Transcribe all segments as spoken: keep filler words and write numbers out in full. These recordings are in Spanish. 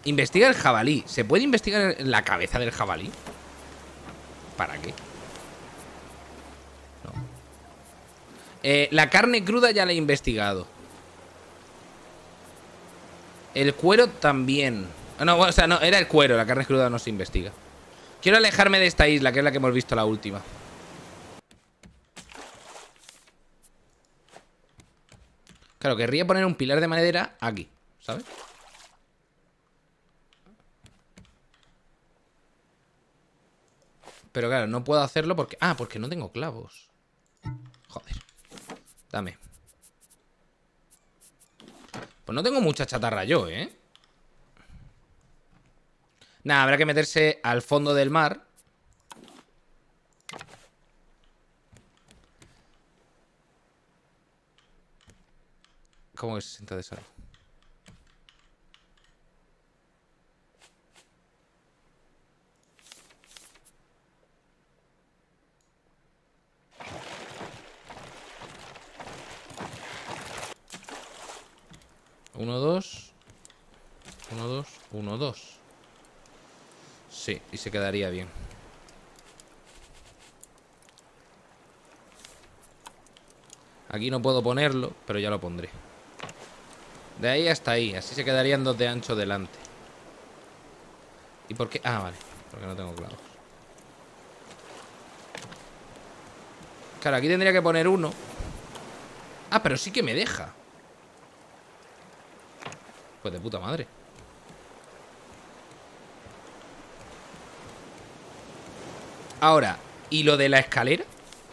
Investiga el jabalí. ¿Se puede investigar la cabeza del jabalí? ¿Para qué? No. Eh, la carne cruda ya la he investigado. El cuero también. No, o sea, no, era el cuero. La carne cruda no se investiga. Quiero alejarme de esta isla, que es la que hemos visto la última. Claro, querría poner un pilar de madera aquí, ¿sabes? Pero claro, no puedo hacerlo porque... Ah, porque no tengo clavos. Joder. Dame. Pues no tengo mucha chatarra yo, ¿eh? Nada, habrá que meterse al fondo del mar. ¿Cómo es sesenta de sal? Uno, dos. Uno, dos. Uno, dos. Sí, y se quedaría bien. Aquí no puedo ponerlo, pero ya lo pondré. De ahí hasta ahí, así se quedarían dos de ancho delante. ¿Y por qué? Ah, vale, porque no tengo clavos. Claro, aquí tendría que poner uno. Ah, pero sí que me deja. Pues de puta madre. Ahora, ¿y lo de la escalera?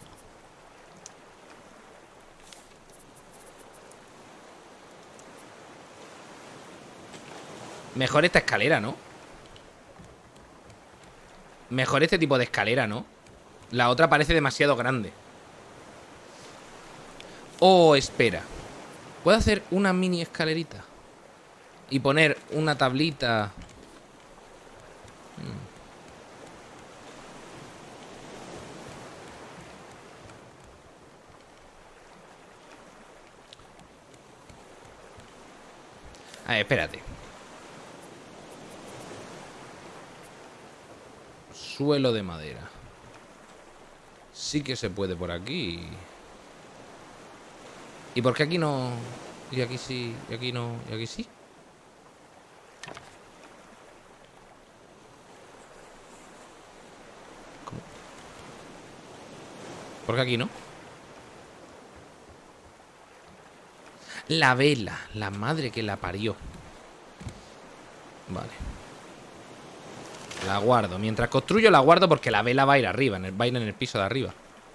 Mejor esta escalera, ¿no? Mejor este tipo de escalera, ¿no? La otra parece demasiado grande. Oh, espera. ¿Puedo hacer una mini escalerita? Y poner una tablita. Hmm. A ver, espérate. Suelo de madera. Sí que se puede por aquí. ¿Y por qué aquí no? Y aquí sí, y aquí no, y aquí sí. ¿Cómo? ¿Por qué aquí no? La vela, la madre que la parió. Vale. La guardo. Mientras construyo la guardo porque la vela va a ir arriba, en el, va a ir en el piso de arriba.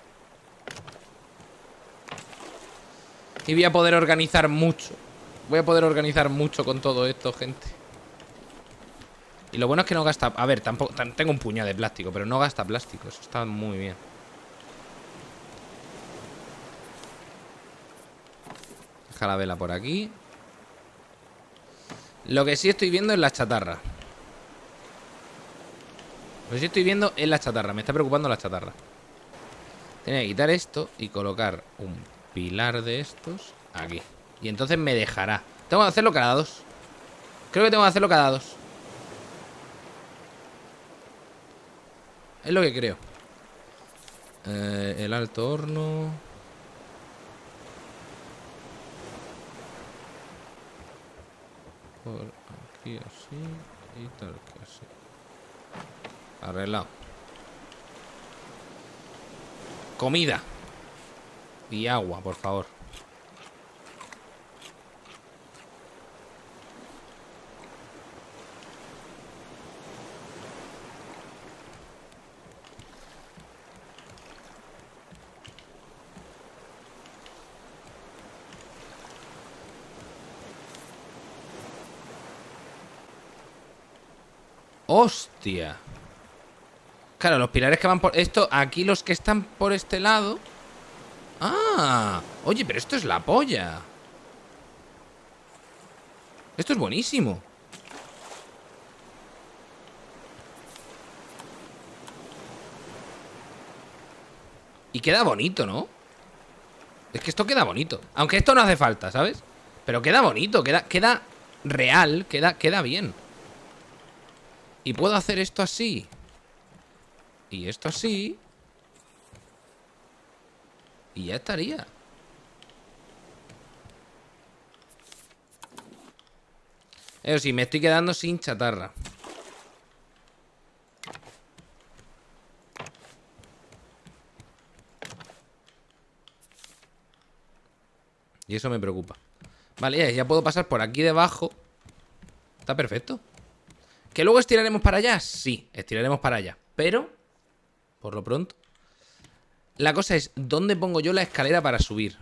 Y voy a poder organizar mucho. Voy a poder organizar mucho con todo esto, gente. Y lo bueno es que no gasta... A ver, tampoco... Tengo un puñado de plástico, pero no gasta plástico. Eso está muy bien. Deja la vela por aquí. Lo que sí estoy viendo es la chatarra. Lo que sí estoy viendo es la chatarra. Me está preocupando la chatarra. Tenía que quitar esto y colocar un pilar de estos aquí. Y entonces me dejará. Tengo que hacerlo cada dos. Creo que tengo que hacerlo cada dos. Es lo que creo. Eh, el alto horno. Por aquí así y tal que así. Arreglado. Comida. Y agua, por favor. ¡Hostia! Claro, los pilares que van por... Esto, aquí los que están por este lado... ¡Ah! Oye, pero esto es la polla. Esto es buenísimo. Y queda bonito, ¿no? Es que esto queda bonito. Aunque esto no hace falta, ¿sabes? Pero queda bonito, queda, queda real, queda, queda bien. Y puedo hacer esto así. Y esto así. Y ya estaría. Eso sí, me estoy quedando sin chatarra. Y eso me preocupa. Vale, ya, ya puedo pasar por aquí debajo. Está perfecto. ¿Que luego estiraremos para allá? Sí, estiraremos para allá. Pero, por lo pronto, la cosa es, ¿dónde pongo yo la escalera para subir?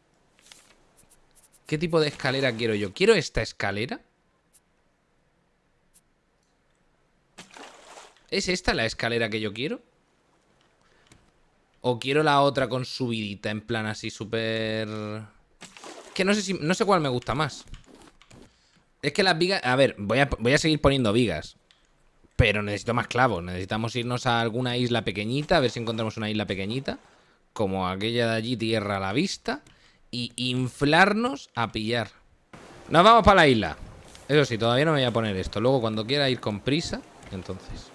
¿Qué tipo de escalera quiero yo? ¿Quiero esta escalera? ¿Es esta la escalera que yo quiero? ¿O quiero la otra con subidita, en plan así súper... Que no sé si, no sé cuál me gusta más. Es que las vigas... A ver, voy a, voy a seguir poniendo vigas. Pero necesito más clavos. Necesitamos irnos a alguna isla pequeñita. A ver si encontramos una isla pequeñita. Como aquella de allí, tierra a la vista. Y inflarnos a pillar. Nos vamos para la isla. Eso sí, todavía no me voy a poner esto. Luego cuando quiera ir con prisa, entonces...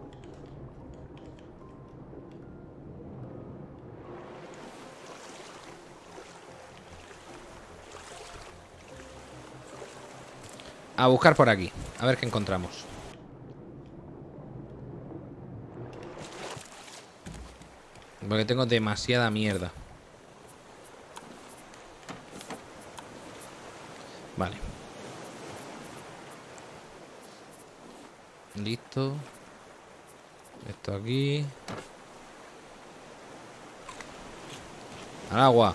A buscar por aquí. A ver qué encontramos. Porque tengo demasiada mierda. Vale. Listo. Esto aquí. Al agua.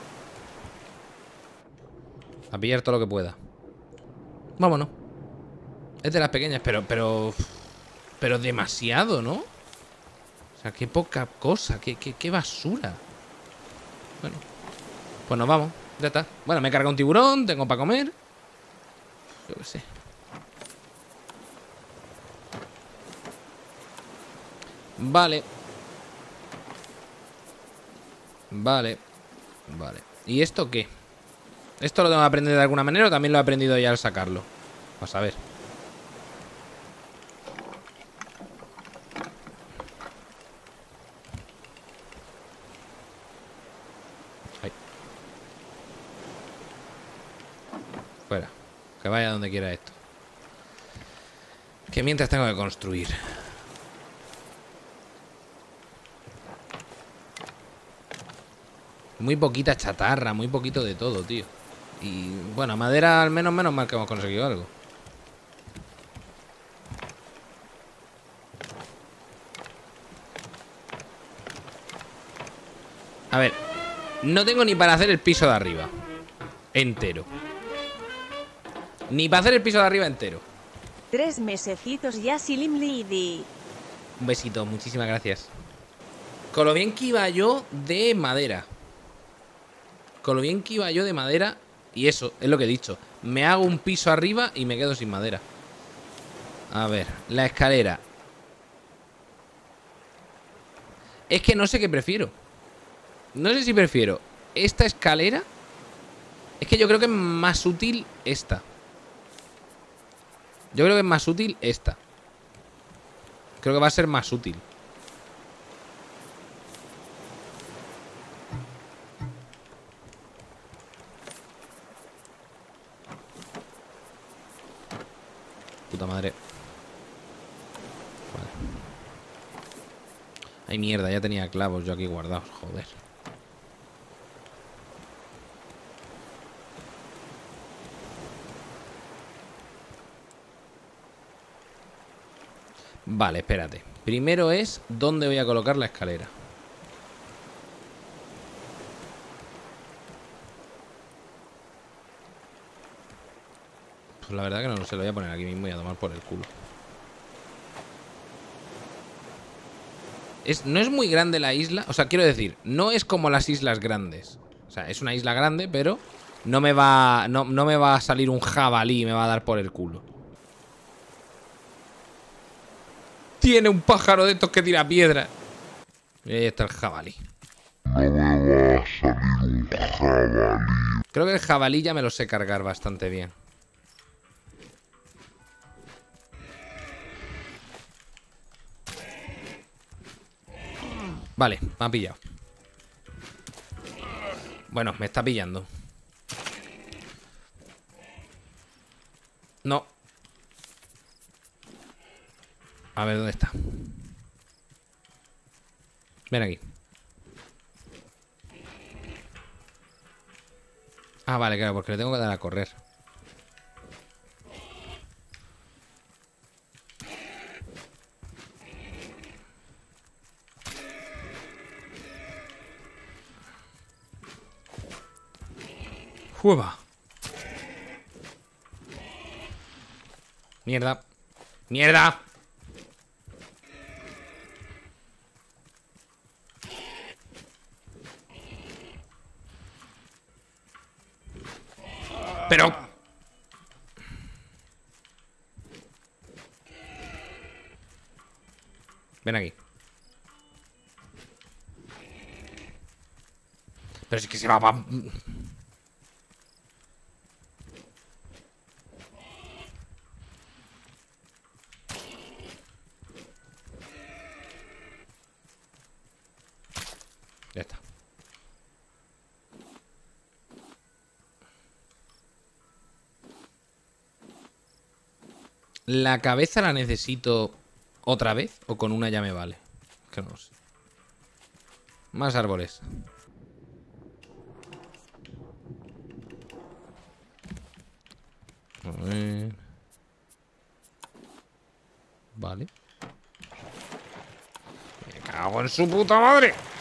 A pillar todo lo que pueda. Vámonos. Es de las pequeñas, pero, pero... Pero demasiado, ¿no? O sea, qué poca cosa, qué, qué, qué basura. Bueno, pues nos vamos, ya está. Bueno, me he cargado un tiburón, tengo para comer. Yo qué sé. Vale. Vale. Vale. ¿Y esto qué? ¿Esto lo tengo que aprender de alguna manera o también lo he aprendido ya al sacarlo? Vamos a ver. Ahí. Fuera. Que vaya donde quiera esto. Que mientras tengo que construir. Muy poquita chatarra, muy poquito de todo, tío. Y bueno, madera al menos, menos mal que hemos conseguido algo. A ver, no tengo ni para hacer el piso de arriba entero. Ni para hacer el piso de arriba entero. Tres mesecitos ya Silim Lidi. Un besito, muchísimas gracias. Con lo bien que iba yo de madera. Con lo bien que iba yo de madera. Y eso, es lo que he dicho. Me hago un piso arriba y me quedo sin madera. A ver, la escalera. Es que no sé qué prefiero. No sé si prefiero esta escalera. Es que yo creo que es más útil esta. Yo creo que es más útil esta. Creo que va a ser más útil. Puta madre. Vale. Ay, mierda, ya tenía clavos yo aquí guardados, joder. Vale, espérate. Primero es dónde voy a colocar la escalera. Pues la verdad que no, no se lo voy a poner aquí mismo y a tomar por el culo. Es, no es muy grande la isla. O sea, quiero decir, no es como las islas grandes. O sea, es una isla grande, pero no me va, no, no me va a salir un jabalí y me va a dar por el culo. Tiene un pájaro de estos que tira piedra. Y ahí está el jabalí. No me va a salir un jabalí. Creo que el jabalí ya me lo sé cargar bastante bien. Vale, me ha pillado. Bueno, me está pillando. No. A ver, ¿dónde está? Ven aquí. Ah, vale, claro, porque le tengo que dar a correr. ¡Fueva! Mierda. ¡Mierda! Pero... Ven aquí. Pero si es que se va... va... Ya está. ¿La cabeza la necesito otra vez o con una ya me vale? Que no lo sé. Más árboles. A ver. Vale. Me cago en su puta madre.